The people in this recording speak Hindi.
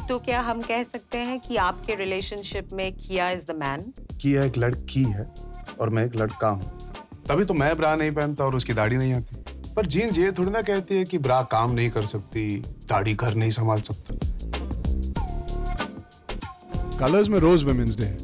तो क्या हम कह सकते हैं कि आपके रिलेशनशिप में किया इज द मैन? किया एक लड़की है और मैं एक लड़का हूँ। तभी तो मैं ब्रा नहीं पहनता और उसकी दाढ़ी नहीं आती। पर जीन्स ये थोड़ी ना कहती है कि ब्रा काम नहीं कर सकती, दाढ़ी घर नहीं संभाल सकता। कलर्स में रोज वुमेन्स डे है,